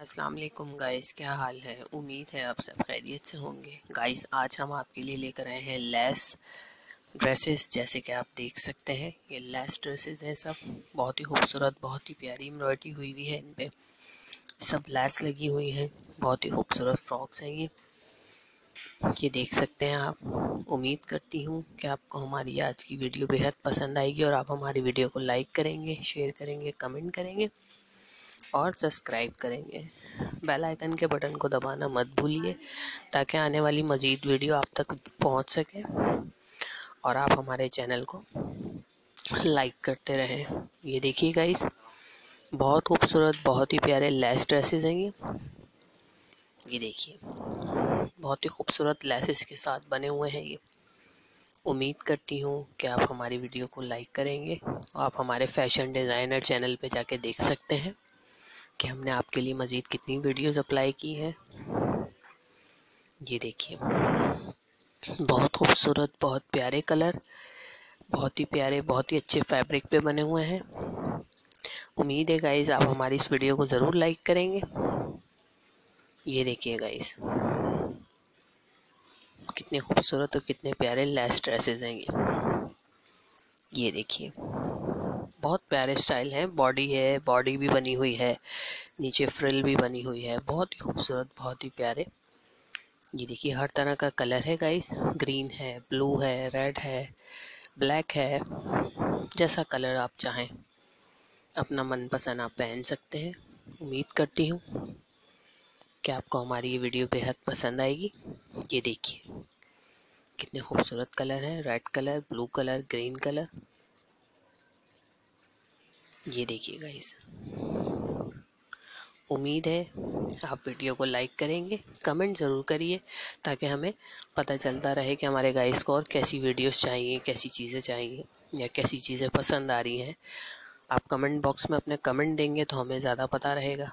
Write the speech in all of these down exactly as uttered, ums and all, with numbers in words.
अस्सलाम वालेकुम गाइस, क्या हाल है। उम्मीद है आप सब खैरियत से होंगे। गाइस आज हम आपके लिए लेकर आए हैं लेस ड्रेसेस। जैसे कि आप देख सकते हैं ये लेस ड्रेसेस हैं, सब बहुत ही खूबसूरत, बहुत ही प्यारी एम्ब्रॉयडरी हुई हुई है। इन पे सब लेस लगी हुई है, बहुत ही खूबसूरत फ्रॉक्स हैं ये ये देख सकते हैं आप। उम्मीद करती हूँ कि आपको हमारी आज की वीडियो बेहद पसंद आएगी और आप हमारी वीडियो को लाइक करेंगे, शेयर करेंगे, कमेंट करेंगे और सब्सक्राइब करेंगे। बेल आइकन के बटन को दबाना मत भूलिए ताकि आने वाली मज़ीद वीडियो आप तक पहुंच सके और आप हमारे चैनल को लाइक करते रहें। ये देखिए गाइस, बहुत खूबसूरत, बहुत ही प्यारे लेस ड्रेसेस हैं ये ये देखिए, बहुत ही खूबसूरत लेसेस के साथ बने हुए हैं ये। उम्मीद करती हूँ कि आप हमारी वीडियो को लाइक करेंगे। आप हमारे फैशन डिज़ाइनर चैनल पे जाके देख सकते हैं कि हमने आपके लिए मज़ीद कितनी वीडियोस अप्लाई की हैं। ये देखिए, बहुत खूबसूरत, बहुत प्यारे कलर, बहुत ही प्यारे, बहुत ही अच्छे फैब्रिक पे बने हुए हैं। उम्मीद है गाइस आप हमारी इस वीडियो को ज़रूर लाइक करेंगे। ये देखिए गाइस, कितने खूबसूरत और कितने प्यारे लेस ड्रेसेस हैं ये ये देखिए, बहुत प्यारे स्टाइल है। बॉडी है, बॉडी भी बनी हुई है, नीचे फ्रिल भी बनी हुई है, बहुत ही खूबसूरत, बहुत ही प्यारे। ये देखिए, हर तरह का कलर है गाइस, ग्रीन है, ब्लू है, रेड है, ब्लैक है, जैसा कलर आप चाहें अपना मनपसंद आप पहन सकते हैं। उम्मीद करती हूँ कि आपको हमारी ये वीडियो बेहद पसंद आएगी। ये देखिए, कितने खूबसूरत कलर है, red colour, blue colour, green colour. ये देखिए गाइस, उम्मीद है आप वीडियो को लाइक करेंगे, कमेंट ज़रूर करिए ताकि हमें पता चलता रहे कि हमारे गाइस को और कैसी वीडियोस चाहिए, कैसी चीज़ें चाहिए या कैसी चीज़ें पसंद आ रही हैं। आप कमेंट बॉक्स में अपने कमेंट देंगे तो हमें ज़्यादा पता रहेगा।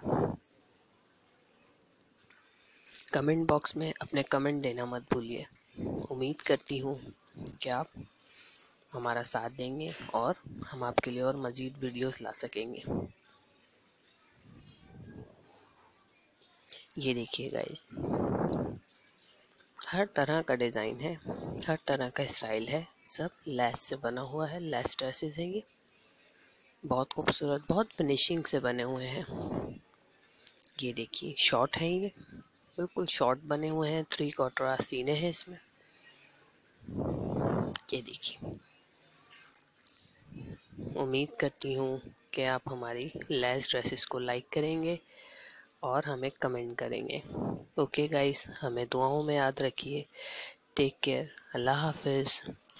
कमेंट बॉक्स में अपने कमेंट देना मत भूलिए। उम्मीद करती हूँ कि आप हमारा साथ देंगे और हम आपके लिए और मज़ीद वीडियोस ला सकेंगे। ये देखिए गाइस, हर तरह का डिज़ाइन है, हर तरह का स्टाइल है, सब लेस से बना हुआ है। लेस ड्रेसेस हैं ये, बहुत खूबसूरत, बहुत फिनिशिंग से बने हुए हैं। ये देखिए, शॉर्ट है ये, बिल्कुल शॉर्ट बने हुए हैं, थ्री क्वार्टर आस्तीने हैं इसमें। ये देखिए, उम्मीद करती हूँ कि आप हमारी लेस ड्रेसेस को लाइक करेंगे और हमें कमेंट करेंगे। ओके गाइस, हमें दुआओं में याद रखिए। टेक केयर, अल्लाह हाफिज़।